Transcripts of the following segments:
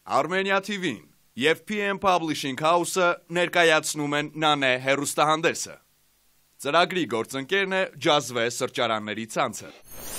Armenia TV-ին և PM Publishing House-ը ներկայացնում են Նանե հեռուստահանդեսը։ Ծրագրի գործընկերն է Ջազվե սրճարանների ցանցը։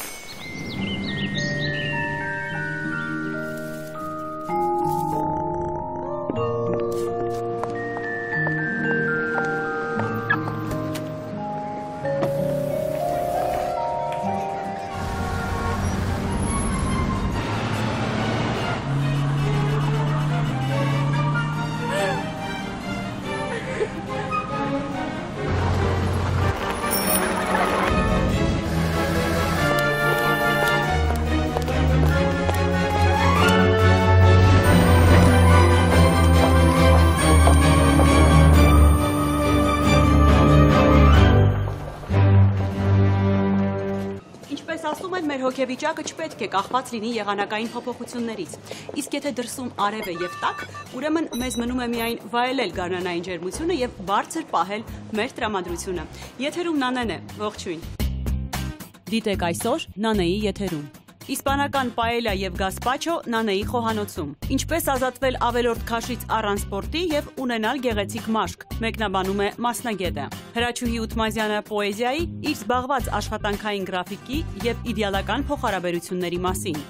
Ասում են, մեր հոգեվիճակը չպետք է կախված լինի եղանակային փոփոխություններից։ Իսկ եթե դրսում արև է եւ տաք, ուրեմն մեզ մնում է միայն վայելել գարնանային ջերմությունը եւ բարձր պահել մեր տրամադրությունը։ Եթերում Նանեն է, ողջույն։ Դիտեք այսօր Նանեի եթերում։ Իսպանական պաելա եւ գասպաչո Նանեի խոհանոցում։ Ինչպես ազատվել ավելորդ քաշից առանց սպորտի եւ ունենալ գեղեցիկ մաշկ։ Մեկնաբանում է մասնագետը։ Հրաչուհի Ութմազյանը պոեզիայի, իր զբաղված աշխատանքային գրաֆիկի եւ իդեալական փոխհարաբերությունների մասին։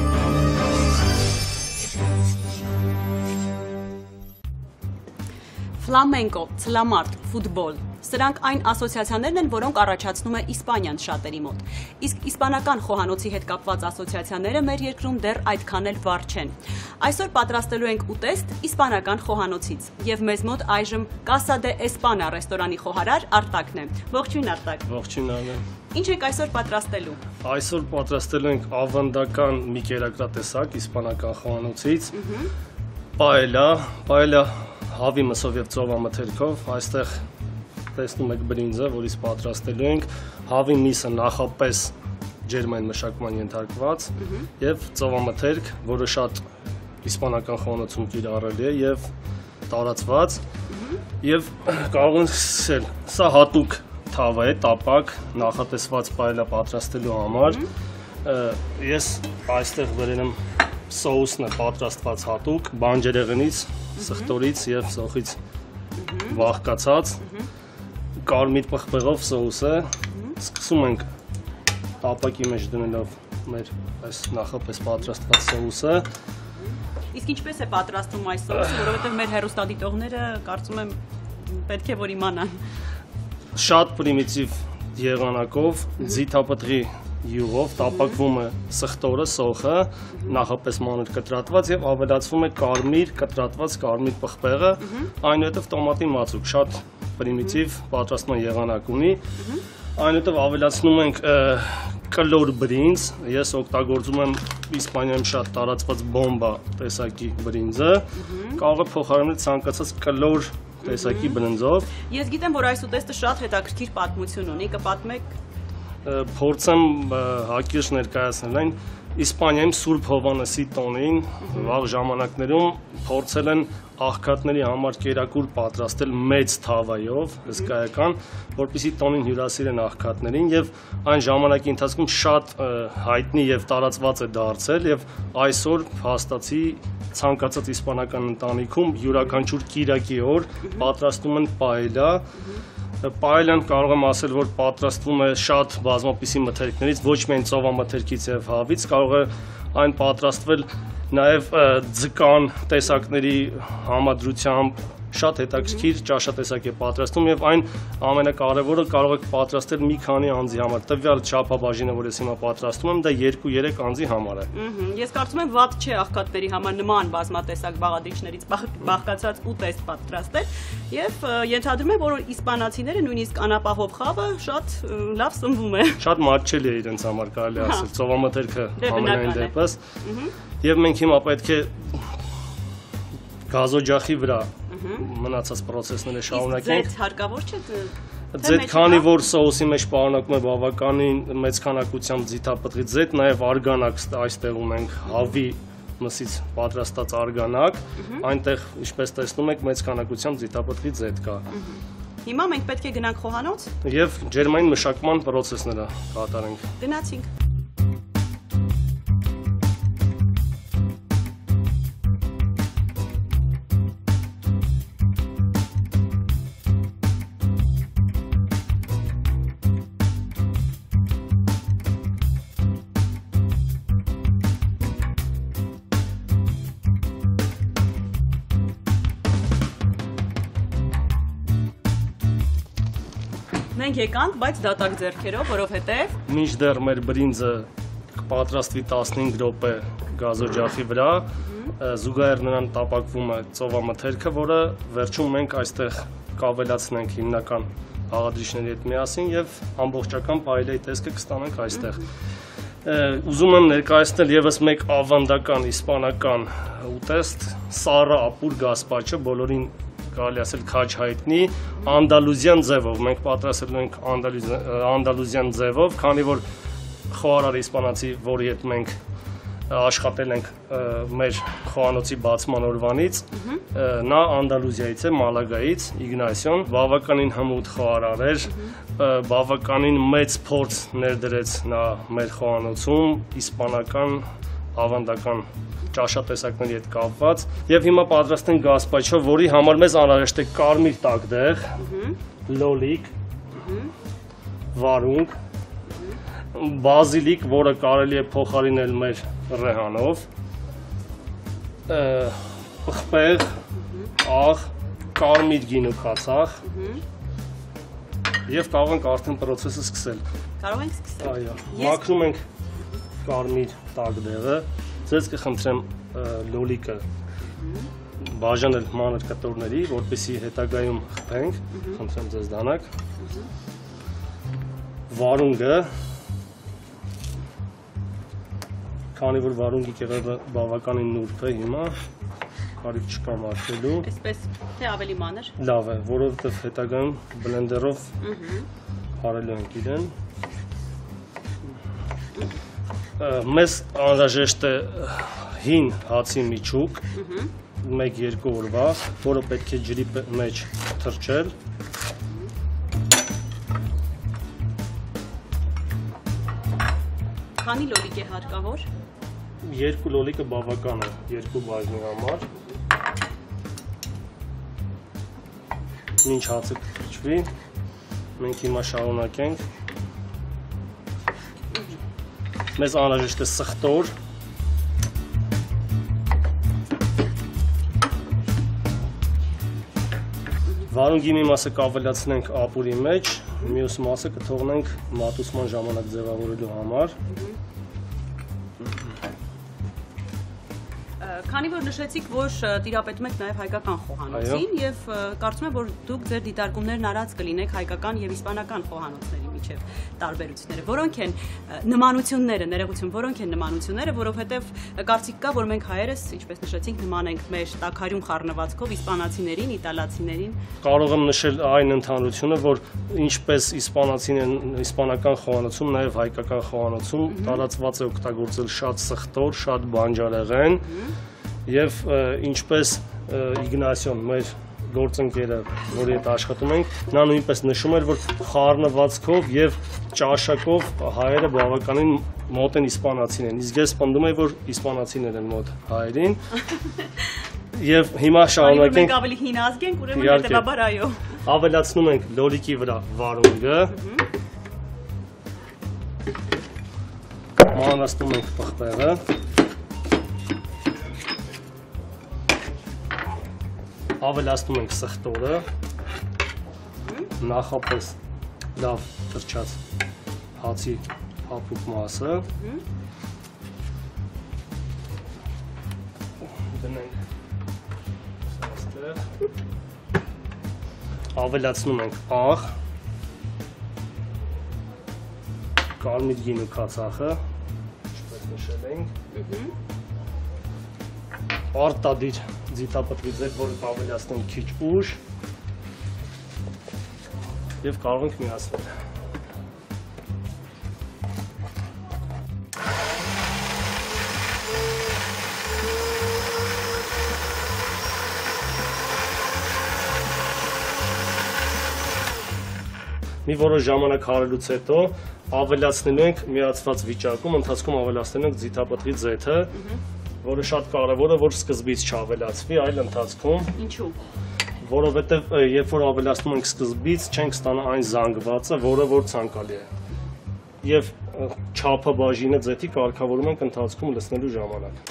Ֆլամենկո, ցլամարտ, ֆուտբոլ։ Սրանք այն ասոցիացիաներն են, որոնք առաջացնում է Իսպանիան շատերի մոտ։ Իսկ իսպանական խոհանոցի հետ կապված ասոցիացիաները մեր երկրում դեռ այդքան էլ վառ չեն։ Այսօր պատրաստելու ենք ուտեստ իսպանական խոհանոցից, եւ մեզ մոտ այժմ Casa de España ռեստորանի խոհարար Արտակն է։ Ողջույն Արտակ։ Ողջույն Անե։ Ինչ եք այսօր պատրաստելու։ Այսօր պատրաստելու ենք ավանդական մի կերակրատեսակ իսպանական խոհանոցից։ Պաելա հավի մսով եւ ծովամթերքով, այստեղ տեսնում եք բրինձը, որից պատրաստելու ենք, հավի միսը նախապես ջերմային մշակման ենթարկված եւ ծովամթերք, որը շատ իսպանական խոհանոցում կիրառելի է եւ տարածված եւ կարող ենք սկսել։ Սա հատուկ թավա է, տապակ, նախատեսված պաելա պատրաստելու համար։ Ես այստեղ բերել եմ սոուսն է պատրաստված հատուկ բանջարեղենից, սխտորից եւ սոխից վահկացած կարմիր պղպեղով սոուսը։ Սկսում ենք տապակի մեջ դնելով մեր այս նախապես պատրաստված սոուսը։ Իսկ ինչպես է պատրաստվում այս սոուսը, որովհետեւ մեր հեռուստադիտողները կարծում եմ պետք է որ իմանան։ Շատ պրիմիտիվ եղանակով ձիթապտղի յուղով տապակվում է սխտորը, սոխը, նախապես մանր կտրատված եւ ավելացվում է կարմիր կտրատված կարմիր պղպեղը, այնուհետեւ տոմատի մածուկ, շատ պրիմիտիվ պատրաստման եղանակ ունի, այնուհետեւ ավելացնում ենք կլոր բրինձ, ես օգտագործում եմ Իսպանիայում շատ տարածված բոմբա տեսակի բրինձը, կարող է փոխարինել ցանկացած կլոր տեսակի բրինձով։ Ես գիտեմ, որ այս ուտեստը շատ հետաքրքիր պատմություն ունի, կպատմեք։ Փորձեմ հակիրճ ներկայացնել այն Իսպանիայում Սուրբ Հովհաննեսի տոնին վաղ ժամանակներում փորձել են աղքատների համար կերակուր պատրաստել մեծ թավայով, հսկայական, որպեսզի տոնին հյուրասիրեն աղքատներին եւ այն ժամանակի ընթացքում շատ հայտնի եւ տարածված է դարձել եւ այսօր փաստացի ցանկացած իսպանական ընտանիքում յուրաքանչյուր կիրակի օր պատրաստում են պաելա։ Պաելան կարող եմ ասել, որ պատրաստվում է շատ բազմապիսի մթերքներից, ոչ միայն ծովամթերքից եւ հավից, կարող է այն պատրաստվել նաեւ ձկան տեսակների համադրությամբ, շատ հետաքրքիր ճաշատեսակ է պատրաստում եւ այն ամենակարևորը կարող եք պատրաստել մի քանի անձի համար։ Տվյալ չափաբաժինը, որ ես հիմա պատրաստում եմ, դա 2-3 անձի համար է։ Ես կարծում եմ վատ չէ աղքատների համար նման բազմատեսակ բաղադրիչներից բաղկացած ուտեստ պատրաստել եւ ենթադրում եմ, որ իսպանացիները նույնիսկ անապահով խավը շատ լավ սնվում է։ Շատ մատչելի է իրենց համար, կարելի ասել, ծովամթերքը ամենայն դեպս։ Եվ մենք հիմա պետք է գազօջախի վրա մնացած պրոցեսները շարունակենք։ Ձեթ հարկավոր չէ։ Ձեթ քանի որ սոուսի մեջ պարունակում է բավականին մեծ քանակությամբ ձիթապտղի ձեթ, նաև արգանակ այստեղ ունենք հավի մսից պատրաստած արգանակ, այնտեղ ինչպես տեսնում եք մեծ քանակությամբ ձիթապտղի ձեթ կա։ Հիմա մենք պետք է գնանք խոհանոց եւ ջերմային մշակման process-ները կատարենք։ Գնացինք։ Նրանք եկանք, բայց դատակ ձեռքերով, որովհետև Մինչդեռ մեր բրինձը կպատրաստվի 15 րոպե գազօջախի վրա, զուգահեռ նրան տապակվում է ծովամթերքը, որը վերջում մենք այստեղ կավելացնենք հիմնական աղադրիչների հետ միասին եւ ամբողջական պայլեի տեսքը կստանանք այստեղ։ Ուզում եմ ներկայացնել եւս մեկ ավանդական իսպանական ուտեստ՝ սառը ապուր գասպաչո, բոլորին կարելի ասել քաջ հայտնի, անդալուզյան ձևով։ Մենք պատրաստել ենք անդալուզյան ձևով, քանի որ խոհարար իսպանացի, որի հետ մենք աշխատել ենք մեր խոհանոցի բացման օրվանից, նա Անդալուզիայից է, Մալագայից, Իգնասիոն, բավականին հմուտ խոհարար էր, բավականին մեծ փորձ ներդրեց նա մեր խոհանոցում, իսպանական ավանդական ճաշատեսակների հետ կապված, եւ հիմա պատրաստենք գասպաչո, որի համար մեզ անհրաժեշտ է կարմիր տակդեղ, լոլիկ, վարունգ, բազիլիկ, որը կարելի է փոխարինել մեր ռեհանով, պղպեղ, աղ, կարմիր գինու քացախ եւ կարող ենք արդեն process-ը սկսել։ Կարող ենք սկսել։ Այո, մաքրում ենք կարմիր տակդեղը, ձեզ կխնդրեմ լոլիկը բաժանել մանր կտորների, որպեսզի հետագայում խփենք, խնդրեմ ձեզ դանակ։ Վարունգը, քանի որ վարունգի կեղևը բավականին նուրբ է հիմա, կարիք չկա մաքրելու։ Այսպես թե ավելի մանր։ Լավ է, որովհետև հետագայում բլենդերով հարելու ենք իրեն։ Մեզ անհրաժեշտ է հին հացի միջուկ, 1-2 օրվա, որը պետք է ջրի մեջ թրջել։ Քանի լոլիկ է հարկավոր։ 2 լոլիկը բավական է 2 բաժնի համար։ Մինչ հացը կթրջվի, մենք հիմա շարունակենք։ Մեզ անհրաժեշտ է սխտոր։ Վարունգի մի մասը կավելացնենք ապուրի մեջ, մյուս մասը կթողնենք մատուցման ժամանակ ձևավորելու համար։ Քանի որ նշեցիք, որ տիրապետում եք նաև հայկական խոհանոցին եւ կարծում եմ, որ դուք ձեր դիտարկումներն արած կլինեք հայկական եւ իսպանական խոհանոցների միջև տարբերությունները, որոնք են նմանությունները, ներողություն, որոնք են նմանությունները, որովհետեւ կարծիք կա, որ մենք հայերս, ինչպես նշեցինք, նման ենք մեր տաքարյուն խառնվածքով իսպանացիներին, իտալացիներին։ Կարող եմ նշել այն ընդհանրությունը, որ ինչպես իսպանական խոհանոցում, նաև հայկական խոհանոցում տարածված է օգտագործել շատ սխտոր, շատ բանջարեղեն եւ ինչպես Իգնասիոն մեր գործընկերը, որի հետ աշխատում ենք, նա նույնպես նշում էր, որ խառնվածքով եւ ճաշակով հայերը բավականին մոտ են իսպանացին են։ Իսկ ես պնդում եմ, որ իսպանացիներ են մոտ հայերին։ Եվ հիմա շարունակենք։ Մենք ավելի հին ազգ ենք, ուրեմն հետեւաբար այո։ Ավելացնում ենք լոլիկի վրա վարունգը։ Մանրացնում ենք պղպեղը։ Ավելացնում ենք սխտորը, նախապես լավ թրջած հացի հապուկ մասը, դնենք այստեղ, ավելացնում ենք աղ, կարմիր գինու քացախը, ինչպես նշել ենք, արտադիր ձիթապտվի ձետ, որը կավելացնենք քիչ ուժ և կարող ենք միացնել։ Մի որոշ ժամանակ հարելուց հետո ավելացնելու ենք միացված վիճակում, ընթացքում ավելացնելու ենք ձիթապտվի ձեթը, որը շատ կարևոր է, որ սկզբից չավելացվի, այլ ընթացքում։ Ինչու՞։ Որովհետև երբ որ ավելացնում ենք սկզբից, չենք ստանա այն զանգվածը, որը որ ցանկալի է։ Եվ չափը բաժինը ձեթի կարգավորում ենք ընթացքում լցնելու ժամանակ։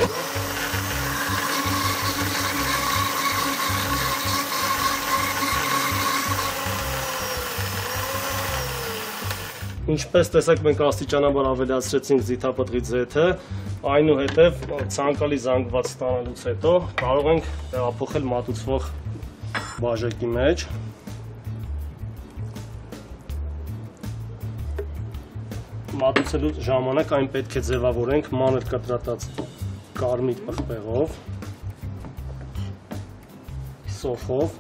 Ինչպես տեսեք, մենք աստիճանաբար ավելացրեցինք ձիթապտղի ձեթը, այնուհետև ցանկալի զանգված ստանալուց հետո կարող ենք տեղափոխել մատուցվող բաժակի մեջ։ Մատուցելու ժամանակ այն պետք է ձևավորենք մանր կտրատած կարմիր պղպեղով, սոխով։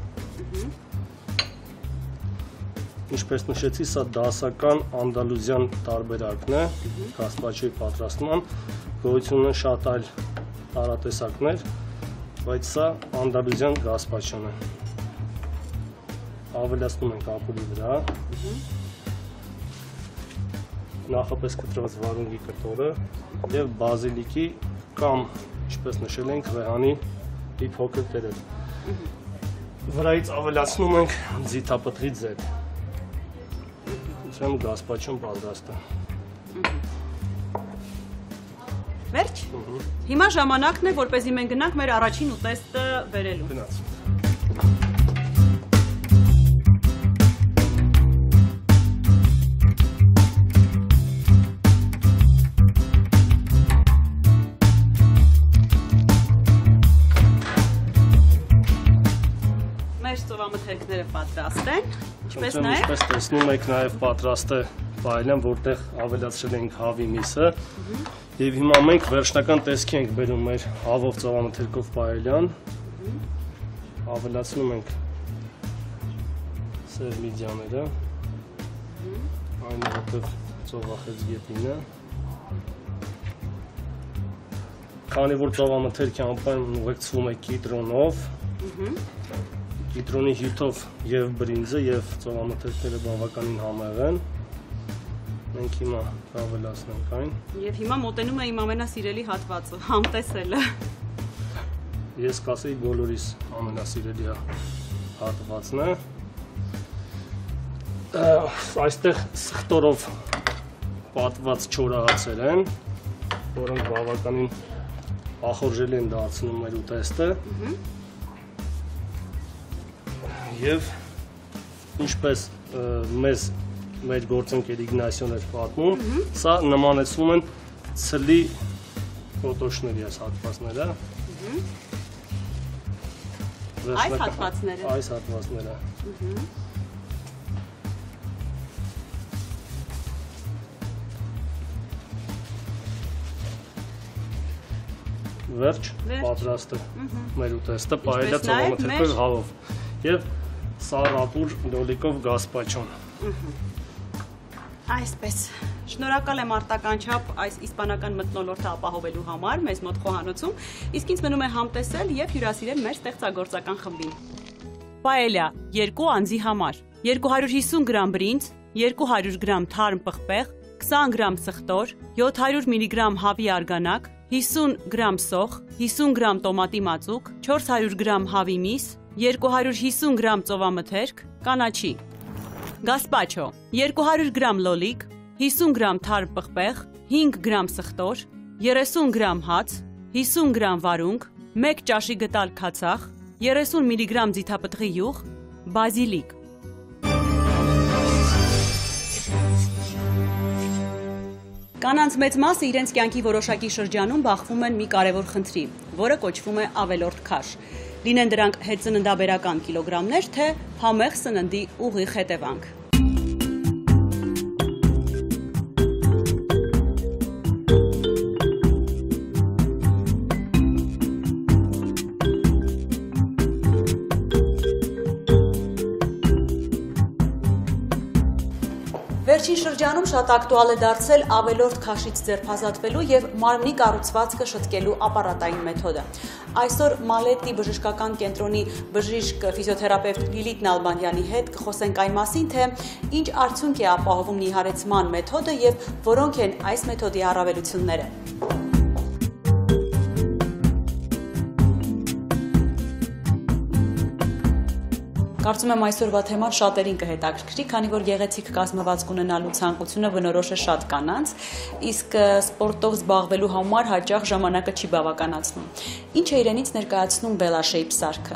Ինչպես նշեցի, սա դասական անդալուզյան տարբերակն է գազպաչոյի պատրաստման, գոյություն ունեն շատ այլ տարատեսակներ, բայց սա անդալուզյան գազպաչոն է։ Ավելացնում ենք ապուրի վրա, նախապես կտրված վարունգի կտորը և բազիլիկի կամ, ինչպես նշել ենք, ռեհանի մի փոքր տերեր։ Վրայից ավելացնում ենք ձիթապտղի ձեթ։ Գազպաչոն պատրաստ է։ Վերջ։ Հիմա ժամանակն է, որպեսզի մենք գնանք մեր առաջին ուտեստը բերելու։ Գնաց։ Մեր ծովամթերքները պատրաստ են։ Ինչպես տեսնում եք, նաև պատրաստ է պայելյան, որտեղ ավելացրել ենք հավի միսը, և հիմա մենք վերջնական տեսքի ենք բերում մեր հավով ծովամթերքով պայելյան, ավելացնում ենք սև միդիաները, այնուհետև ծովախեցգետինը, քանի որ ծովամթերքի անպայման ուղեկցվում է կիտրոնով, կիտրոնի հյութով և բրինձը և ծովամթերքները բավականին համեղ են, մենք հիմա ավելացնենք այն։ Եվ հիմա մոտենում է իմ ամենասիրելի հատվածը, համտեսելը։ Ես կասեի բոլորիս ամենասիրելի հատվածն է։ Այստեղ սխտորով պատված չորահացեր են, որոնք բավականին ախորժելի են դարձնում մեր ուտեստը։ Եվ ինչպես մեզ մեր գործընկեր Իգնասիոն էր պատմում, սա նմանեցվում են ցլի կոտոշների այս հատվածները։ Այս հատվածները։ Այս հատվածները։ Վերջ, պատրաստ է մեր ուտեստը, պայելյա ծովամթերքով հավով և սառապուր լոլիկով գազպաչոն։ Այսպես, շնորհակալ եմ արտականչափ այս իսպանական մթնոլորտը ապահովելու համար մեզ մոտ խոհանոցում, իսկ ինձ մնում է համտեսել և հյուրասիրել մեր ստեղծագործական խմբին։ Պայելյա 2 անձի համար, 250 գրամ բրինձ, 200 գրամ թարմ պղպեղ, 20 գրամ սխտոր, 700 միլիգրամ հավի արգանակ, 50 գրամ սոխ, 50 գրամ տոմատի մածուկ, 400 գրամ հավի միս, 250 գրամ ծովամթերք, կանաչի։ Գազպաչո, 200 գրամ լոլիկ, 50 գրամ թարմ պղպեղ, 5 գրամ սխտոր, 30 գրամ հաց, 50 գրամ վարունգ, 1 ճաշի գտալ քացախ, 30 միլիգրամ ձիթապտղի յուղ, բազիլիկ։ Կանանց մեծ մասը իրենց կյանքի որոշակի շրջանում բախվում են մի կարևոր խնդրի, որը կոչվում է ավելորդ քաշ։ Լինեն դրանք հետծննդաբերական կիլոգրամներ, թե համեղ սննդի ուղիղ հետևանք։ Վերջին շրջանում շատ ակտուալ է դարձել ավելորդ քաշից ձերբազատվելու և մարմնի կառուցվածքը շտկելու ապարատային մեթոդը։ Այսօր Մալետի բժշկական կենտրոնի բժիշկ ֆիզիոթերապևտ Լիլիթ Նալբանդյանի հետ կխոսենք այն մասին, թե ինչ արդյունք է ապահովում նիհարեցման մեթոդը և որոնք են այս մեթոդի առավելությունները։ Կարծում եմ այսօրվա թեման շատերին կհետաքրքրի, քանի որ գեղեցիկ կազմվածք ունենալու ցանկությունը բնորոշ է շատ կանանց, իսկ սպորտով զբաղվելու համար հաճախ ժամանակը չի բավականացնում։ Ինչ է իրենից ներկայացնում Bella Shape սարքը։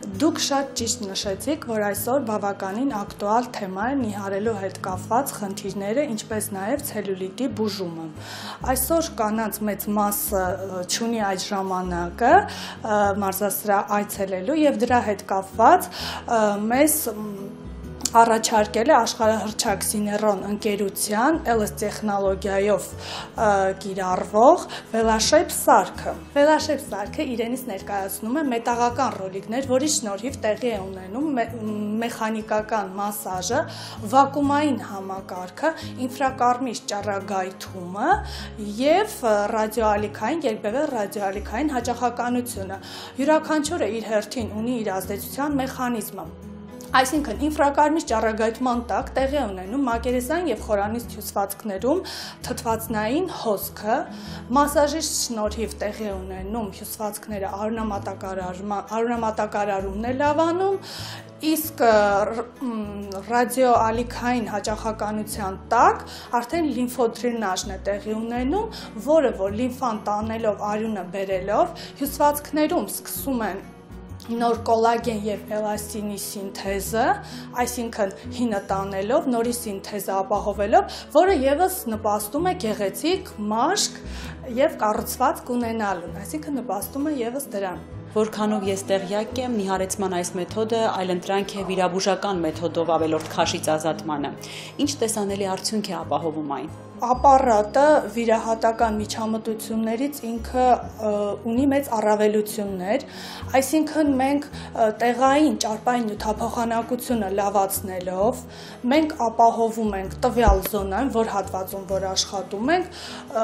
Դուք շատ ճիշտ նշեցիք, որ այսօր բավականին ակտուալ թեմա է նիհարելու հետ կապված խնդիրները, ինչպես նաև ցելյուլիտի բուժումը։ Այսօր կանանց մեծ մասը չունի այդ ժամանակը մարզասրահ այցելելու եւ դրա հետ կապված մեզ առաջարկել է աշխարհահռչակ Սիներոն ընկերության LS տեխնոլոգիայով կիրառվող VeloShape սարքը։ VeloShape սարքը իրենից ներկայացնում է մետաղական ռոլիկներ, որի շնորհիվ տեղի է ունենում մեխանիկական մասաժը, վակուումային համակարգը, ինֆրակարմիր ճառագայթումը եւ ռադիոալիքային, երբևէ ռադիոալիքային հաճախականությունը։ Յուրաքանչյուրը իր հերթին ունի իր ազդեցության մեխանիզմը։ Այսինքն ինֆրակարմիր ճառագայթման տակ տեղի է ունենում մակերեսային եւ խորանիստ հյուսվածքներում թթվածնային հոսքը, մասաժի շնորհիվ տեղի է ունենում հյուսվածքները արյունամատակարարումն է լավանում, իսկ ռադիոալիքային հաճախականության տակ արդեն լիմֆոդրենաժն է տեղի ունենում, որը որ լիմֆան տանելով արյունը բերելով հյուսվածքներում սկսում են նոր կոլագեն եւ էլաստինի սինթեզը, այսինքն հինը տանելով, նորի սինթեզը ապահովելով, որը եւս նպաստում է գեղեցիկ մաշկ եւ կառուցվածք ունենալուն, այսինքն նպաստում է եւս դրան։ Որքանով ես տեղյակ եմ, նիհարեցման այս մեթոդը այլընտրանք է վիրաբուժական մեթոդով ավելորդ քաշից ազատմանը։ Ինչ տեսանելի արդյունք է ապահովում այն։ Ապարատը վիրահատական միջամտություններից ինքը ունի մեծ առավելություններ, այսինքն մենք տեղային ճարպային նյութափոխանակությունը լավացնելով, մենք ապահովում ենք տվյալ զոնան, որ հատվածում որ աշխատում ենք,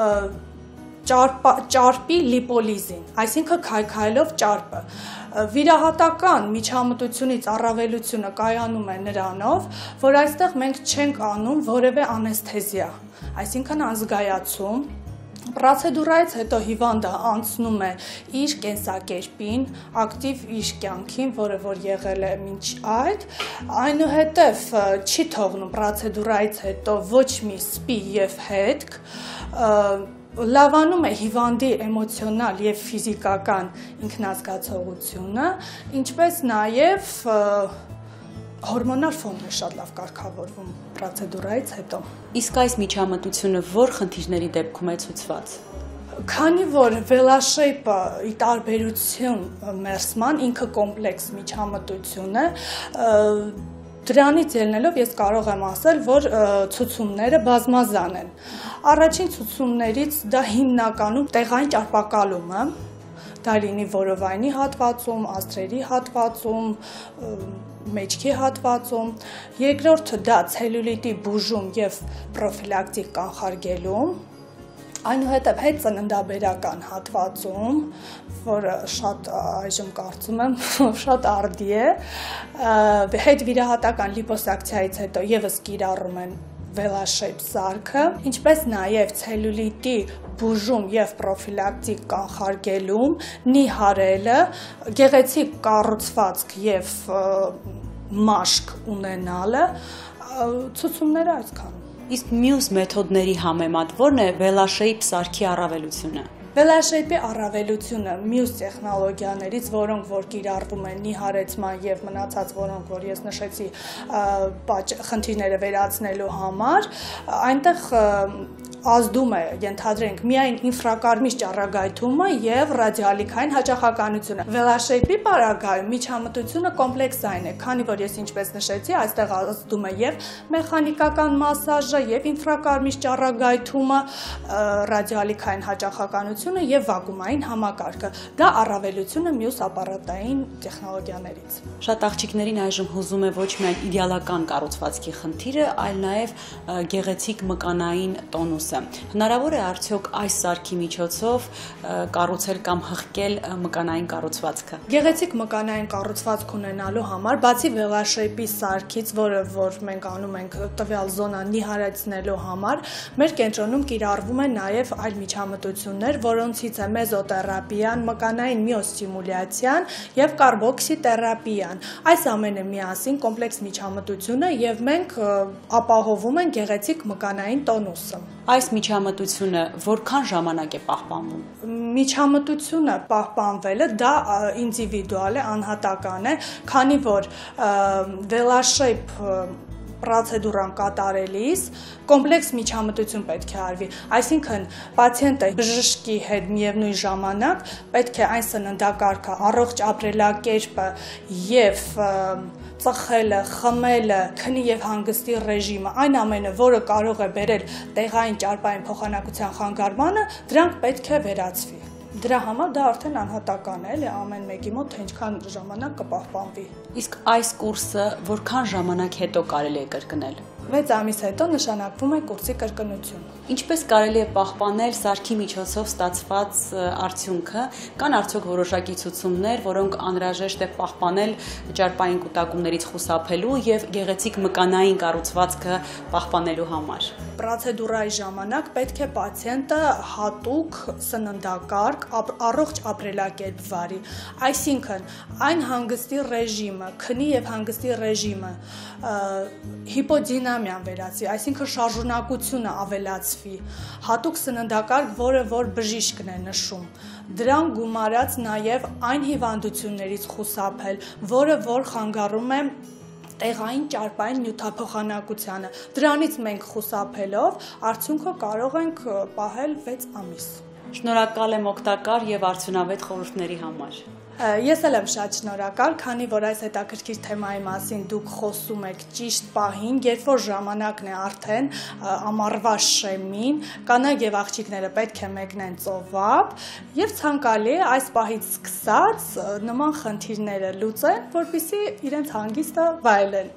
ճարպի լիպոլիզին, այսինքն քայքայելով ճարպը։ Վիրահատական միջամտությունից առավելությունը կայանում է նրանով, որ այստեղ մենք չենք անում որևէ անեսթեզիա, այսինքն անզգայացում։ Պրոցեդուրայից հետո հիվանդը անցնում է իր կենսակերպին, ակտիվ իր կյանքին, որը որ եղել է մինչ այդ, այնուհետև չի թողնում պրոցեդուրայից հետո ոչ մի սպի եւ հետք, լավանում է հիվանդի էմոցիոնալ եւ ֆիզիկական ինքնազգացողությունը, ինչպես նաեւ հորմոնալ ֆոնն է շատ լավ կարգավորվում պրոցեդուրայից հետո։ Իսկ այս միջամտությունը ո՞ր խնդիրների դեպքում է ցուցված։ Քանի որ VeloShape-ը ի տարբերություն մերսման ինքը կոմպլեքս միջամտություն է, դրանից ելնելով ես կարող եմ ասել, որ ցուցումները բազմազան են։ Առաջին ցուցումներից դա հիմնականում տեղային ճարպակալումը, դա լինի որովայնի հատվածում, աստրերի հատվածում, մեջքի հատվածում, երկրորդը դա ցելյուլիտի բուժում եւ պրոֆիլակտիկ կանխարգելում, այնուհետև հետ ծննդաբերական հատվածում, որը շատ այժմ կարծում եմ շատ արդի է, հետ վիրահատական լիպոսակցիայից հետո եւս կիրառում են VeloShape սարքը, ինչպես նաև ցելյուլիտի բուժում եւ պրոֆիլակտիկ կանխարգելում, նիհարելը, գեղեցիկ կառուցվածք եւ մաշկ ունենալը, ցուցումները այսքան։ Իսկ մյուս մեթոդների համեմատ ո՞րն է VeloShape սարքի առավելությունը։ VeloShape-ի առավելությունը մյուս տեխնոլոգիաներից, որոնք որ կիրառվում են նիհարեցման եւ մնացած, որոնք որ ես նշեցի խնդիրները վերացնելու համար, այնտեղ ազդում է, ենթադրենք, միայն ինֆրակարմիր ճառագայթումը եւ ռադիոալիքային հաճախականությունը։ VeloShape-ի պարագայում միջամտությունը կոմպլեքսային է, քանի որ ես ինչպես նշեցի, այստեղ ազդում է եւ մեխանիկական մասաժը, եւ ինֆրակարմիր ճառագայթումը, ռադիոալիքային հաճախականությունը եւ վակուումային համակարգը։ Դա առավելությունը մյուս ապարատային տեխնոլոգիաներից։ Շատ աղջիկներին այժմ հուզում է ոչ միայն իդեալական կառուցվածքի խնդիրը, այլ նաեւ գեղեցիկ մկանային տոնուսը։ Հնարավոր է արդյոք այս սարքի միջոցով կառուցել կամ հղկել մկանային կառուցվածքը։ Գեղեցիկ մկանային կառուցվածք ունենալու համար, բացի VeloShape-ի սարքից, որը որ մենք անում ենք տվյալ զոնան նիհարեցնելու համար, մեր կենտրոնում կիրառվում են նաև այլ միջամտություններ, որոնցից է մեզոթերապիան, մկանային միոստիմուլյացիան եւ կարբոքսիթերապիան։ Այս ամենը միասին կոմպլեքս միջամտություն է եւ մենք ապահովում ենք գեղեցիկ մկանային տոնուսը։ Այս միջամտությունը որքան ժամանակ է պահպանվում։ Միջամտությունը պահպանվելը դա ինդիվիդուալ է, անհատական է, քանի որ վելաշեյփ պրոցեդուրան կատարելիս կոմպլեքս միջամտություն պետք է արվի, այսինքն պացիենտը բժշկի հետ միևնույն ժամանակ պետք է այն սննդակարգը, առողջ ապրելակերպը եւ ծխելը, խմելը, քնի եւ հանգստի ռեժիմը, այն ամենը, որը կարող է բերել տեղային ճարպային փոխանակության խանգարմանը, դրանք պետք է վերացվի։ Դրա համար դա արդեն անհատական է, էլի ամեն մեկի մոտ թե ինչքան ժամանակ կպահպանվի։ Իսկ այս կուրսը որքան ժամանակ հետո կարելի է կրկնել։ 6 ամիս հետո նշանակվում է կուրսի կրկնություն։ Ինչպես կարելի է պահպանել սարքի միջոցով ստացված արդյունքը, կան արդյոք որոշակի ցուցումներ, որոնք անհրաժեշտ է պահպանել ճարպային կուտակումներից խուսափելու եւ գեղեցիկ մկանային կառուցվածքը պահպանելու համար։ Պրոցեդուրայի ժամանակ պետք է պացիենտը հատուկ սննդակարգ, առողջ ապրելակերպ վարի, այսինքն այն հանգստի ռեժիմը, քնի եւ հանգստի ռեժիմը հիպոդինամիան վերացվի, այսինքն շարժունակությունը ավելացվի, հատուկ սննդակարգ, որը որ բժիշկն է նշում, դրան գումարած նաև այն հիվանդություններից խուսափել, որը որ խանգարում է տեղային ճարպային նյութափոխանակությանը։ Դրանից մենք խուսափելով արդյունքը կարող ենք պահել 6 ամիս։ Շնորհակալ եմ օգտակար եւ արդյունավետ խորհուրդների համար։ Ես էլ եմ շատ շնորհակալ, քանի որ այս հետաքրքիր թեմայի մասին դուք խոսում եք ճիշտ պահին, երբ որ ժամանակն է արդեն ամառվա շեմին, կանայք եւ աղջիկները պետք է մեկնեն ծովափ եւ ցանկալի է այս պահից սկսած նման խնդիրները լուծեն, որպեսզի իրենց հանգիստը վայելեն։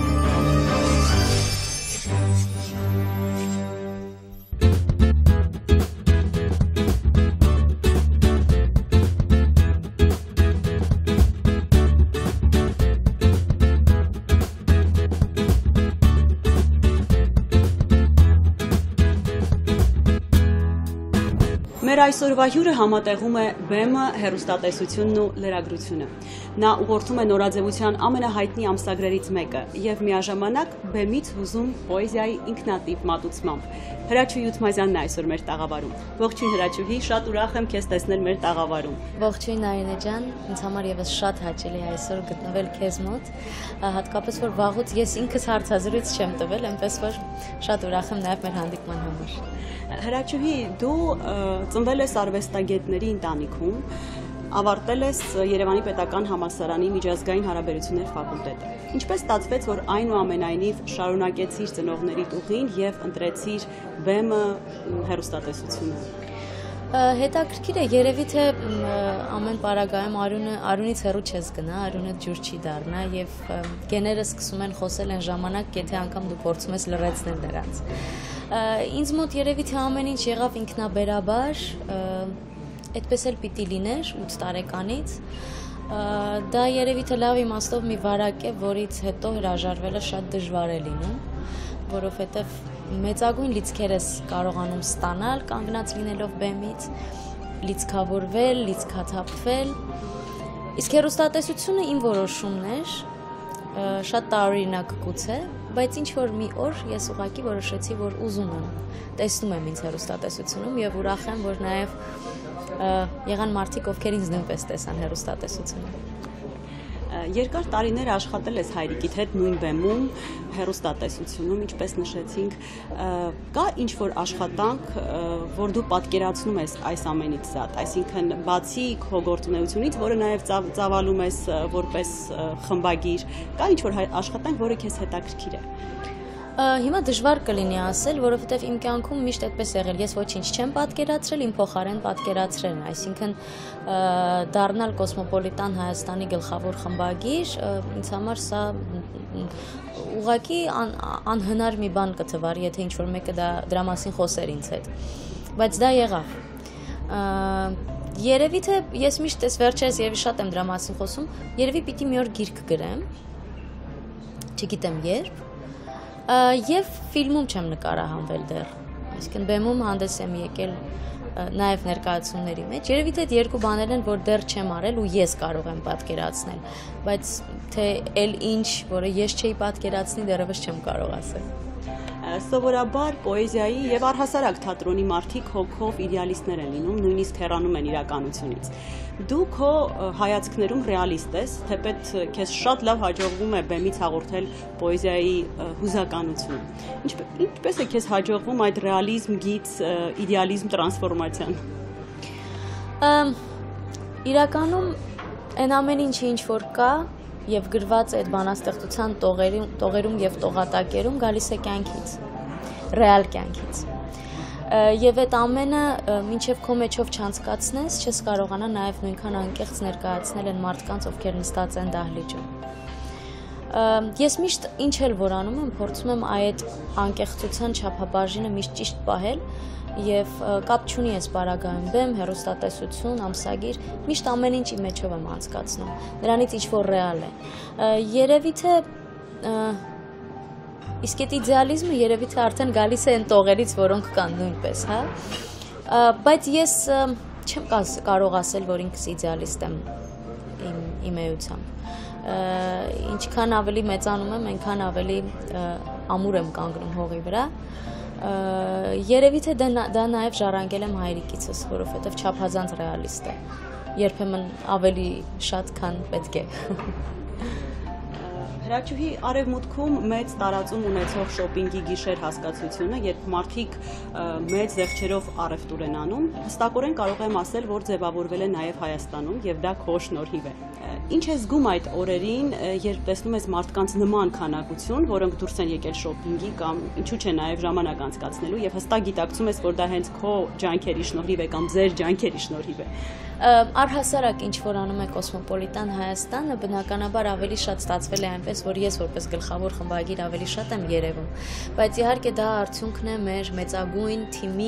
Մեր այսօրվա հյուրը համատեղում է բեմը, հեռուստատեսությունն ու լրագրությունը։ Նա ուղղորդում է նորաձևության ամենահայտնի ամսագրերից մեկը եւ միաժամանակ բեմից հուզում պոեզիայի ինքնատիպ մատուցմամբ։ Հրաչուհի Ութմազյանն է այսօր մեր տաղավարում։ Ողջույն Հրաչուհի, շատ ուրախ եմ քեզ տեսնել մեր տաղավարում։ Ողջույն Արինե ջան, ինձ համար եւս շատ հաճելի է այսօր գտնվել քեզ մոտ, հատկապես որ վաղուց ես ինքս հարցազրույց չեմ տվել, այնպես որ շատ ուրախ եմ նաեւ մեր հանդիպման համար։ Հրաչուհի, դու ծնվել ես արվեստագետների ընտանիքում, ավարտել ես Երևանի Պետական համալսարանի միջազգային հարաբերություններ ֆակուլտետը։ Ինչպես ստացվեց, որ այնուամենայնիվ շարունակեցիր ծնողներիդ ուղին եւ ընտրեցիր բեմը, հեռուստատեսությունը։ Հետաքրքիր է, երևի թե ամեն պարագայում Արունից հեռու չես գնա, Արունը ջուր չի դառնա եւ գեները սկսում են խոսել այն ժամանակ, եթե անգամ դու փորձում ես լրացնել նրանց։ Ինձ մոտ երևի թե ամեն ինչ եղավ ինքնաբերաբար, այդպես էլ պիտի լիներ 8 տարեկանից։ Դա երևի թե լավ իմաստով մի վարակ է, որից հետո հրաժարվելը շատ դժվար է լինում, որովհետև մեծագույն լիցքեր ես կարողանում ստանալ, կանգնած լինելով բեմից, լիցքավորվել, լիցքաթափվել։ Իսկ հեռուստատեսությունը իմ որոշումն էր, շատ տարօրինակ գուցե, բայց ինչ-որ մի օր ես ուղղակի որոշեցի, որ ուզում եմ, տեսնում եմ ինձ հեռուստատեսությունում եւ ուրախ եմ, որ նաեւ եղան մարդիկ, ովքեր ինձ նույնպես տեսան հեռուստատեսությունում։ Երկար տարիներ աշխատել ես հայրիկիդ հետ նույն բեմում, հեռուստատեսությունում, ինչպես նշեցինք, կա ինչ-որ աշխատանք, որ դու պատկերացնում ես այս ամենից զատ, այսինքն բացի քո գործունեությունից, որը նաև ծավալում ես որպես խմբագիր, կա ինչ-որ աշխատանք, որը քեզ հետաքրքիր է։ Հիմա դժվար կլինի ասել, որովհետև իմ կյանքում միշտ այդպես եղել, ես ոչինչ չեմ պատկերացրել, իմ փոխարեն պատկերացրել են, այսինքն դառնալ Կոսմոպոլիտան Հայաստանի գլխավոր խմբագիր, ինձ համար սա ուղղակի անհնար մի բան կթվարի, եթե ինչ-որ մեկը դրա մասին խոսեր ինձ հետ, բայց դա եղավ։ Երևի թե ես միշտ այս վերջերս երևի շատ եմ դրա մասին խոսում, երևի պիտի մի օր գիրք գրեմ, չգիտեմ երբ, եւ ֆիլմում չեմ նկարահանվել դեռ, այսինքն բեմում հանդես եմ եկել նաեւ ներկայացումների մեջ, երևի թե այդ երկու բաներն են, որ դեռ չեմ արել ու ես կարող եմ պատկերացնել, բայց թե էլ ինչ, որը ես չէի պատկերացնի, դեռևս չեմ կարող ասել։ Սովորաբար պոեզիայի եւ առհասարակ թատրոնի մարդիկ հոգով իդեալիստներ են լինում, նույնիսկ հեռանում են իրականությունից։ Դու քո հայացքներում ռեալիստ ես, թեպետ քեզ շատ լավ հաջողվում է բեմից հաղորդել պոեզիայի հուզականությունը։ Ինչպես է քեզ հաջողվում այդ ռեալիզմ գից իդեալիզմ տրանսֆորմացիան։ Իրականում այն ամեն ինչը ինչ որ կա եւ գրված է այդ բանաստեղծության տողերում եւ տողատակերում գալիս է կյանքից, ռեալ կյանքից։ Եվ այդ ամենը մինչև քո մեջով չանցկացնես, չես կարողանա նաեւ նույնքան անկեղծ ներկայացնել այն մարդկանց, ովքեր նստած են դահլիճում։ Ես միշտ ինչ էլ որ անում եմ, փորձում եմ այդ անկեղծության չափաբաժինը միշտ ճիշտ պահել եւ կապ չունի այս պարագայում բեմ, հեռուստատեսություն, ամսագիր, միշտ ամեն ինչ իմ մեջով եմ անցկացնում։ Նրանից ինչ որ ռեալ է։ Երևի թե իսկ այդ իդեալիզմը երևի թե արդեն գալիս է այն տողերից, որոնք կան նույնպես, հա։ Բայց ես չեմ կարող ասել, որ ինքս իդեալիստ եմ իմ էությամբ։ Ինչքան ավելի մեծանում եմ, այնքան ավելի ամուր եմ կանգնում հողի վրա։ Երևի թե դա նաև ժառանգել եմ հայրիկիցս, որովհետև չափազանց ռեալիստ է, երբեմն ավելի շատ, քան պետք է։ Հրաչուհի, արևմուտքում մեծ տարածում ունեցող շոփինգի գիշեր հասկացությունը, երբ մարդիկ մեծ զեղչերով առևտուր են անում, հստակորեն կարող եմ ասել, որ ձևավորվել է նաև Հայաստանում եւ դա քո շնորհիվ է։ Ինչ է զգում այդ օրերին, երբ տեսնում ես մարդկանց նման քանակություն, որոնք դուրս են եկել շոփինգի կամ ինչու՞ չէ նաև ժամանակ անցկացնելու եւ հստակ գիտակցում ես, որ դա հենց քո ջանքերի շնորհիվ է կամ ձեր ջանքերի շնորհիվ է։ Առհասարակ ինչ որ անում է Կոսմոպոլիտան Հայաստանը, բնականաբար ավելի շատ ստացվել է այնպես, որ ես որպես գլխավոր խմբագիր ավելի շատ եմ երևում, բայց իհարկե դա արդյունքն է մեր մեծագույն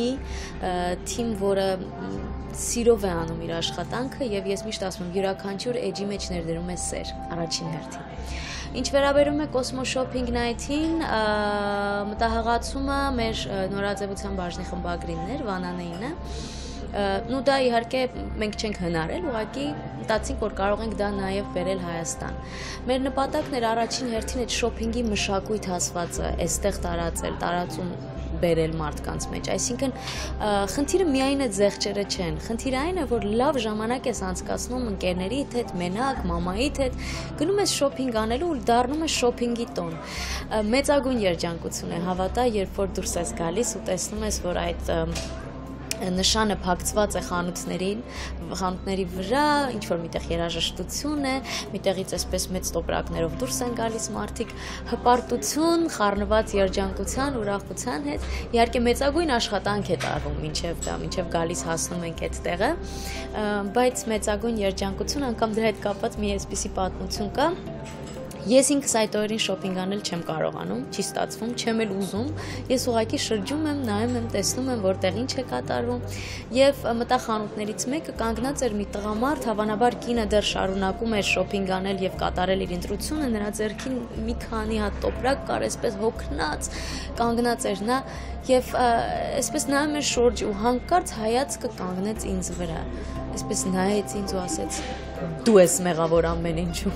թիմ, որը սիրով է անում իր աշխատանքը եւ ես միշտ ասում եմ, յուրաքանչյուր էջի մեջ ներդրում է սեր, առաջին հերթին։ Ինչ վերաբերում է Cosmo Shopping Night-ին, մտահղացումը մեր նորաձևության բաժնի խմբագրինն էր, Վանանեինը։ Նու դա իհարկե մենք չենք հնարել, ուղղակի մտածինք, որ կարող ենք դա նաև բերել Հայաստան։ Մեր նպատակն էր առաջին հերթին այդ շոփինգի մշակույթ ասվածը, այստեղ տարածում բերել մարդկանց մեջ, այսինքն խնդիրը միայն այդ զեղչերը չեն, խնդիրը այն է, որ լավ ժամանակ ես անցկացնում ընկերներիդ հետ, մենակ, մամայիդ հետ, գնում ես շոփինգ անելու ու դառնում ես շոփինգի տոն։ Մեծագույն երջանկություն է հավատա, երբ որ դուրս ես գալիս ու տեսնում ես, որ այդ նշանը փակցված է խանութների վրա, ինչ որ միտեղ երաժշտություն է, միտեղից այսպես մեծ տոպրակներով դուրս են գալիս մարդիկ, հպարտություն, խառնված երջանկության, ուրախության հետ, իհարկե մեծագույն աշխատանք է տարվում մինչև գալիս հասնում ենք այդ տեղը, բայց մեծագույն երջանկություն, անգամ դրա հետ կապված մի այսպիսի պատմություն կա։ Ես ինքս այդ օրերին շոփինգ անել չեմ կարողանում, չի ստացվում, չեմ էլ ուզում։ Ես ուղղակի շրջում եմ, նայում եմ, տեսնում եմ, որտեղ ինչ է կատարվում, եւ մտա խանութներից մեկը կանգնած էր մի տղամարդ, հավանաբար կինը դեռ շարունակում էր շոփինգ անել եւ կատարել իր ընտրությունը, նրա ձեռքին մի քանի հատ տոպրակ կար, այսպես հոգնած, կանգնած էր նա եւ այսպես նայում էր շուրջը ու հանկարծ հայացքը կանգնեց ինձ վրա։ Այսպես նայեց ինձ ու ասեց. «Դու ես մեղավոր ամեն ինչում»։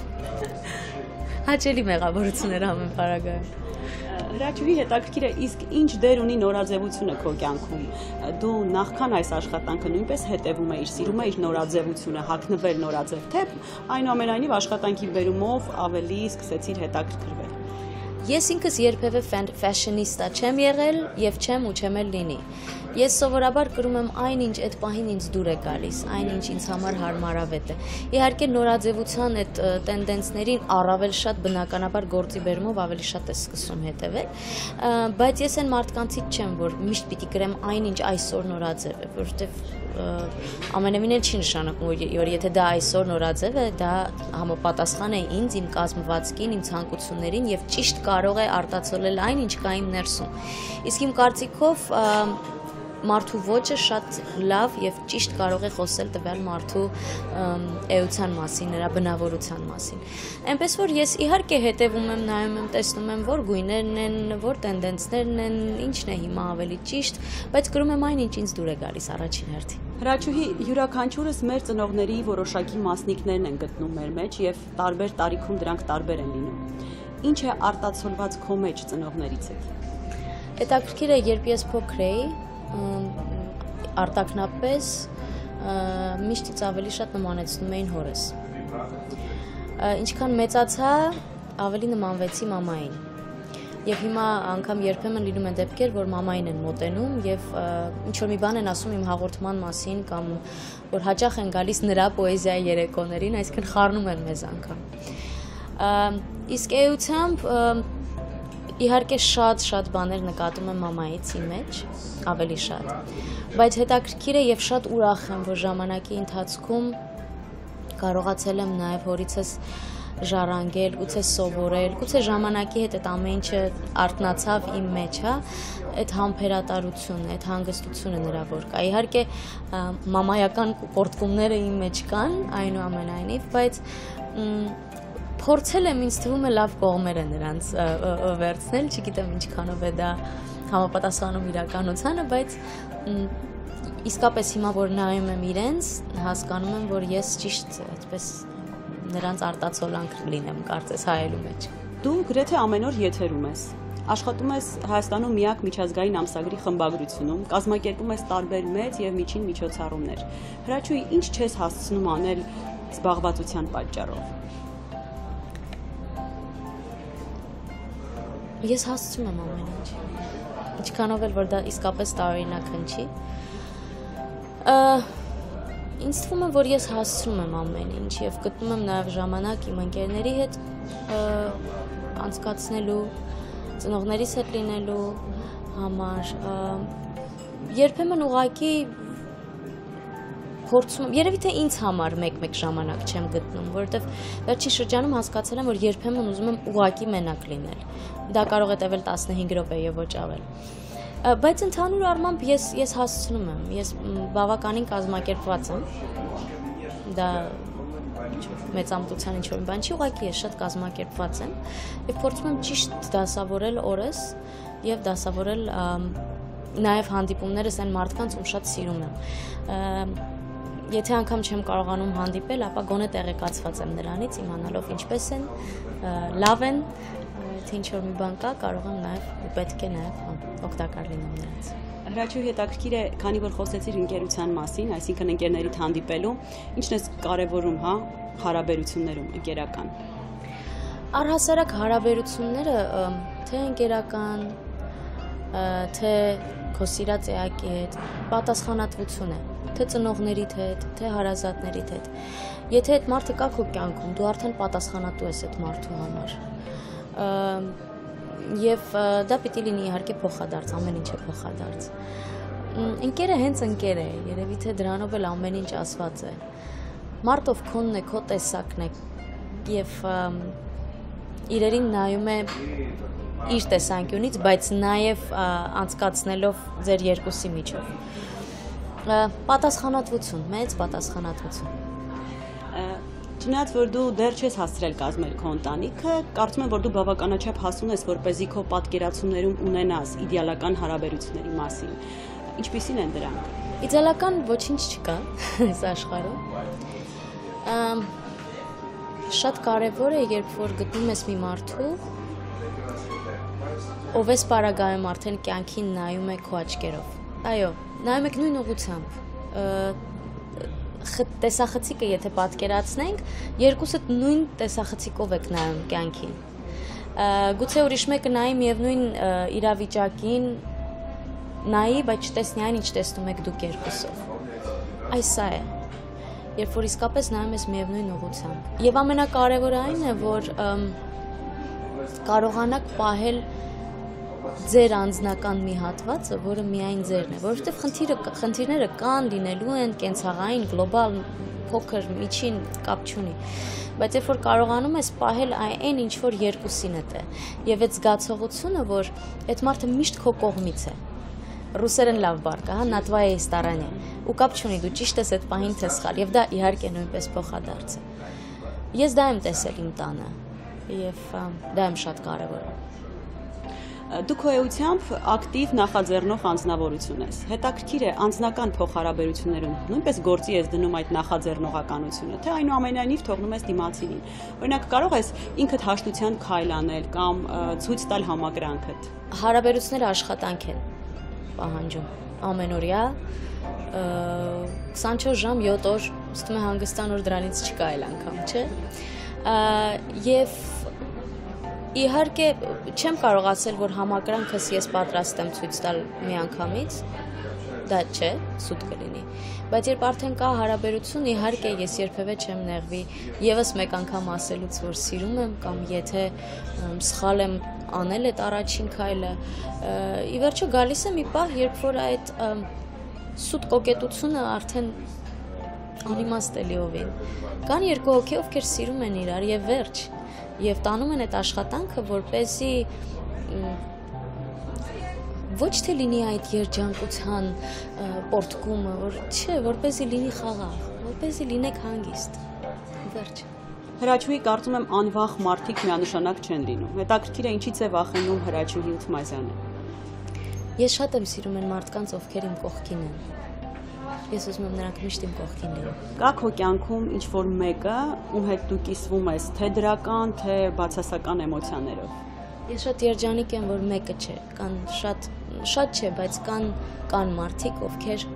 Հաճելի մեղավորություններ ամեն պարագայում։ Հրաչուհի, հետաքրքիր է, իսկ ինչ դեր ունի նորաձևությունը քո կյանքում։ Դու նախքան այս աշխատանքը նույնպես հետևում էիր, սիրում էիր նորաձևությունը, հագնվել նորաձև, թե այնուամենայնիվ աշխատանքի բերումով ավելի սկսեցիր հետաքրքրվել։ Ես ինքս երբևէ ֆեշնիստա չեմ եղել եւ չեմ ու չեմ էլ լինի։ Ես սովորաբար կրում եմ այնինչ այդ պահին ինձ դուր է գալիս, այնինչ ինձ համար հարմարավետ է։ Իհարկե նորաձևության այդ տենդենսներին առավել շատ բնականաբար գործի բերումով ավելի շատ է սկսում հետևել, բայց ես այն մարդկանցից չեմ, որ միշտ պիտի գրեմ այնինչ այսօր նորաձև է, որովհետեւ ամենևին էլ չի նշանակում, որ եթե դա այսօր նորաձև է, դա համապատասխան է ինձ, իմ կազմվածքին, իմ ցանկություններին եւ ճիշտ կարող է արտացոլել այն, ինչ կա իմ ներսում։ Իսկ իմ կարծիքով մարդու ոճը շատ լավ եւ ճիշտ կարող է խոսել տվյալ մարդու էության մասին, նրա բնավորության մասին։ Այնպես որ ես իհարկե հետևում եմ, նայում եմ, տեսնում եմ, որ գույներն են, որ տենդենսներն են, ինչն է հիմա ավելի ճիշտ, բայց գրում եմ այն, ինչ ինձ դուր է գալիս առաջին հերթին։ Հրաչուհի, յուրաքանչյուրս մեր ծնողների որոշակի մասնիկներն են գտնում մեր մեջ եւ տարբեր տարիքում դրանք տարբեր են լինում։ Ինչ է արտացոլված քո մեջ ծնողներից հետ։ Հետաքրքիր է, երբ ես փոքր էի, արտաքնապես միշտից ավելի շատ նմանեցնում էին հորս։ Ինչքան մեծացա, ավելի նմանվեցի մամային։ Եվ հիմա անգամ երբեմն լինում են դեպքեր, որ մամային են մոտենում եւ ինչ-որ մի բան են ասում իմ հաղորդման մասին կամ որ հաճախ են գալիս նրա պոեզիայի երեկոներին, այսինքն խառնում են մեզ անգամ։ Իսկ էությամբ իհարկե շատ բաներ նկատում եմ մամայից իմ մեջ, ավելի շատ։ Բայց հետաքրքիր է եւ շատ ուրախ եմ, որ ժամանակի ընթացքում կարողացել եմ նաեւ հորիցս ժառանգել, գուցե սովորել, գուցե ժամանակի հետ այդ ամեն ինչը արթնացավ իմ մեջ, հա, այդ համբերատարությունը, այդ հանգստությունը նրա որ կա։ Իհարկե մամայական պորտկումները իմ մեջ կան, այնուամենայնիվ, բայց փորձել եմ, ինձ թվում է լավ կողմեր է նրանց վերցնել, չգիտեմ ինչքանով է դա համապատասխանում իրականությանը, բայց իսկապես հիմա որ նայում եմ իրենց, հասկանում եմ, որ ես ճիշտ այդպես նրանց արտացոլանք լինեմ, կարծես հայելու մեջ։ Դու գրեթե ամեն օր եթերում ես։ Աշխատում ես Հայաստանում միակ միջազգային ամսագրի խմբագրությունում, կազմակերպում ես տարբեր մեծ եւ միջին միջոցառումներ։ Հրաչուհի, ինչ չես հասցնում անել զբաղվածության պատճառով։ Ես հասցնում եմ ամեն ինչ։ Ինչքանով էլ որ դա իսկապես տարօրինակ հնչի։ Ինձ թվում է, որ ես հասցնում եմ ամեն ինչ եւ գտնում եմ նաեւ ժամանակ իմ ընկերների հետ անցկացնելու, ծնողներիս հետ լինելու համար։ Երբեմն ուղղակի փորձում եմ, երևի թե ինձ համար մեկ-մեկ ժամանակ չեմ գտնում, որովհետեւ վերջին շրջանում հասկացել եմ, որ երբեմն ուզում եմ ուղղակի մենակ լինել։ Դա կարող է տևել 15 րոպե եւ ոչ ավել։ Բայց ընդհանուր առմամբ ես հասցնում եմ, ես բավականին կազմակերպված եմ, դա մեծամտության ինչ-որ բան չի, ուղղակի ես շատ կազմակերպված եմ և փորձում եմ ճիշտ դասավորել օրս և դասավորել նաև հանդիպումներս այն մարդկանց, ում շատ սիրում եմ։ Եթե անգամ չեմ կարողանում հանդիպել, ապա գոնե տեղեկացված եմ նրանից, իմանալով ինչպես են, լավ են, թե ինչ-որ մի բան կա, կարող եմ նաև ու պետք է նաև օգտակար լինում նրանց։ Հրաչուհի, հետաքրքիր է, քանի որ խոսեցիր ընկերության մասին, այսինքն ընկերներիդ հանդիպելու, ինչն ես կարևորում, հա, հարաբերություններում ընկերական։ Առհասարակ հարաբերությունները, թե ընկերական, թե քո սիրած էակի հետ, պատասխանատվություն է, թե ծնողներիդ հետ, թե հարազատներիդ հետ։ Եթե այդ մարդը կա քո կյանքում, դու արդեն պատասխանատու ես այդ մարդու համար։ Եվ դա պիտի լինի իհարկե փոխադարձ, ամեն ինչ է փոխադարձ։ Ընկերը հենց ընկեր է, երևի թե դրանով էլ ամեն ինչ ասված է։ Մարդով քոնն է, քո տեսակն է եւ իրերին նայում է իր տեսանկյունից, բայց նաեւ անցկացնելով ձեր երկուսի միջով։ Պատասխանատվություն, մեծ պատասխանատվություն։ Չնայած որ դու դեռ չես հասցրել կազմել քո ընտանիքը, կարծում եմ, որ դու բավականաչափ հասուն ես, որպեսզի քո պատկերացումներում ունենաս իդեալական հարաբերությունների մասին։ Ինչպիսին են դրանք։ Իդեալական ոչինչ չկա այս աշխարհում։ Շատ կարևոր է, երբ որ գտնում ես մի մարդու, ով էս պարագայում արդեն կյանքին նայում է քո աչքերով։ Այո, նայում եք նույն ուղղությամբ։ Տեսախցիկը եթե պատկերացնենք, երկուսդ նույն տեսախցիկով եք նայում կյանքին։ Գուցե ուրիշ մեկը նայի միևնույն իրավիճակին նայի, բայց չտեսնի այն, ինչ տեսնում եք դուք երկուսով։ Այս սա է, երբ որ իսկապես նայում ես միևնույն ուղղությամբ։ Եվ ամենակարևորը այն է, որ կարողանաք պահել ձեր անձնական մի հատվածը, որը միայն ձերն է, որովհետև խնդիրները կան, լինելու են, կենցաղային, գլոբալ, փոքր, միջին, կապ չունի, բայց երբ որ կարողանում ես պահել այն, ինչ որ երկուսինդ է, եւ այդ զգացողությունը, որ այդ մարդը միշտ քո կողմից է, ռուսերեն լավ բառ կա, հա, на твоей стороне, ու կապ չունի, դու ճիշտ ես այդ պահին թե սխալ, եւ դա իհարկե նույնպես փոխադարձ է։ Ես դա եմ տեսել իմ տանը, եւ դա եմ շատ կարեւորում։ Դու քո էությամբ ակտիվ նախաձեռնող անձնավորություն ես։ Հետաքրքիր է անձնական փոխհարաբերություններում նույնպես գործի ես դնում այդ նախաձեռնողականությունը, թե այնուամենայնիվ թողնում ես դիմացինին։ Օրինակ կարող ես ինքդ հաշտության քայլ անել կամ ցույց տալ համակրանքդ։ Հարաբերությունները աշխատանք են պահանջում ամենօրյա 24 ժամ 7 օր ստում է հանգստան օր դրանից չկա այլ անգամ, չէ։ Եվ իհարկե չեմ կարող ասել, որ համակրանքս ես պատրաստ եմ ցույց տալ մի անգամից, դա չէ, սուտ կլինի։ Բայց երբ արդեն կա հարաբերություն, իհարկե ես երբևէ չեմ նեղվի եւս մեկ անգամ ասելուց, որ սիրում եմ կամ եթե սխալ եմ անել այդ առաջին քայլը, ի վերջո գալիս է մի պահ, երբ որ այդ սուտ կոկետությունը արդեն անիմաստ է լիովին։ Կան երկու հոգի, ովքեր սիրում են իրար եւ վերջ, եւ տանում են այդ աշխատանքը, որպեսզի ոչ թե լինի այդ երջանկության պորտկումը, որ չէ, որպեսզի լինի խաղաղ, որպեսզի լինեք հանգիստ։ Վերջ։ Հրաչուհի կարծում եմ անվախ մարդիկ միանշանակ չեն լինում։ Հետաքրքիր է ինչից է վախենում Հրաչուհի Ութմազյանը։ Ես շատ եմ սիրում այն մարդկանց, ովքեր իմ կողքին են։ Ես ուզում եմ նրանք միշտ իմ կողքին լինեն։ Կա քո կյանքում ինչ-որ մեկը, ում հետ դու կիսվում ես, թե դրական, թե բացասական էմոցիաներով։ Ես շատ երջանիկ եմ, որ մեկը չէ, կան շատ չէ, բայց կան մարդիկ, ովքեր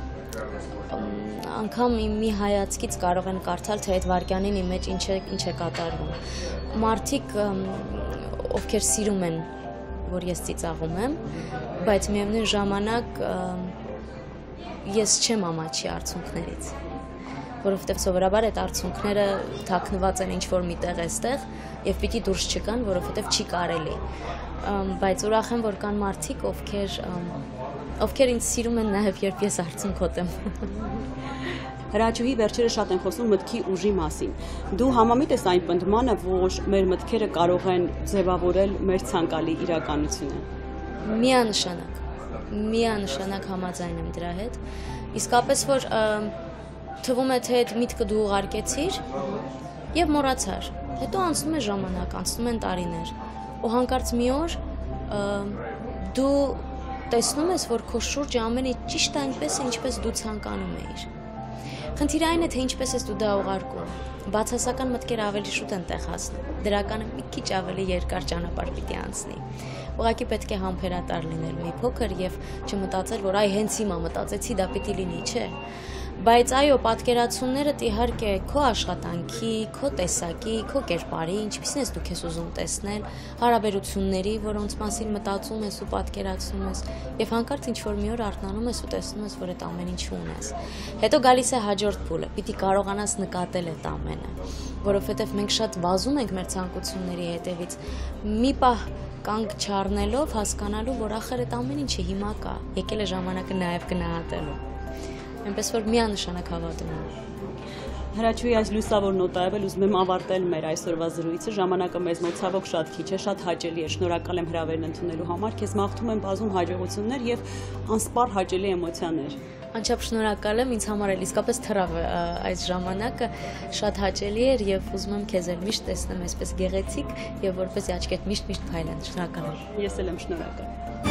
անգամ մի հայացքից կարող են կարդալ, թե այդ վարքյանին իմ մեջ ինչ է կատարվում։ Մարդիկ, ովքեր սիրում են, որ ես ծիծաղում եմ, բայց միևնույն ժամանակ ես չեմ ամաչի արցունքներից, որովհետև սովորաբար այդ արցունքները թաքնված են ինչ-որ միտեղ էստեղ եւ պիտի դուրս չգան, որովհետև չի կարելի։ Բայց ուրախ եմ, որ կան մարդիկ, ովքեր ինձ սիրում են նաեւ երբ ես արցունքոտ եմ։ Հրաչուհի վերջերս շատ են խոսում մտքի ուժի մասին։ Դու համամիտ ես այն պնդմանը, որ մեր մտքերը կարող են ձևավորել մեր ցանկալի իրականությունը։ Միանշանակ համաձայն եմ դրա հետ։ Իսկապես որ թվում է թե այդ միտքը դու ուղարկեցիր եւ մոռացար։ Հետո անցնում է ժամանակ, անցնում են տարիներ, ու հանկարծ մի օր դու տեսնում ես, որ քո շուրջը ամեն ինչ ճիշտ այնպես է, ինչպես դու ցանկանում էիր։ Խնդիրը այն է, թե ինչպես ես դու դա ուղարկում։ Բացասական մտքերը ավելի շուտ են տեղ հասնում։ Դրականը մի քիչ ավելի երկար ճանապարհ պիտի անցնի։ Ուղղակի պետք է համբերատար լինել մի փոքր եւ չմտածել, որ այ հենց հիմա մտածեցի դա պիտի լինի, չէ։ Բայց այո, պատկերացումներդ իհարկե քո աշխատանքի, քո տեսակի, քո կերպարի, ինչպիսին ես դու քեզ ուզում տեսնել, հարաբերությունների, որոնց մասին մտածում ես ու պատկերացնում ես, եւ հանկարծ ինչ-որ մի օր արթնանում ես ու տեսնում ես, որ այդ ամեն ինչը ունես։ Հետո գալիս է հաջորդ փուլը, պիտի կարողանաս նկատել այդ ամենը, որովհետեւ մենք շատ վազում ենք մեր ցանկությունների հետևից։ Մի պահ կանգ չառնելով, հասկանալու, որ ախր այդ ամեն ինչը հիմա կա, եկել է ժամանակը նաեւ գնահատելու։ Այնպես որ միանշանակ հավատում եմ։ Հրաչուհի այս լուսավոր նոտայով էլ ուզում եմ ավարտել մեր այսօրվա զրույցը, ժամանակը մեզ մոտ ցավոք շատ քիչ է, շատ հաճելի է, շնորհակալ եմ հրավերն ընդունելու համար, քեզ մաղթում եմ բազում հաջողություններ եւ անսպառ հաճելի էմոցիաներ։ Անչափ շնորհակալ եմ, ինձ համար էլ իսկապես թռավ այս ժամանակը, շատ հաճելի էր եւ ուզում եմ քեզ էլ միշտ տեսնեմ այսպես գեղեցիկ եւ որպեսզի աչքդ միշտ փայլեն։ Շնորհակալ եմ։ Ես էլ եմ շնորհակալ։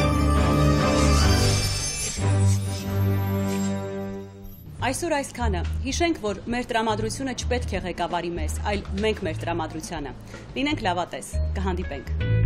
Այսօր այսքանը։ Հիշենք, որ մեր տրամադրությունը չպետք է ղեկավարի մեզ, այլ մենք մեր տրամադրությանը։ Լինենք լավատես, կհանդիպենք։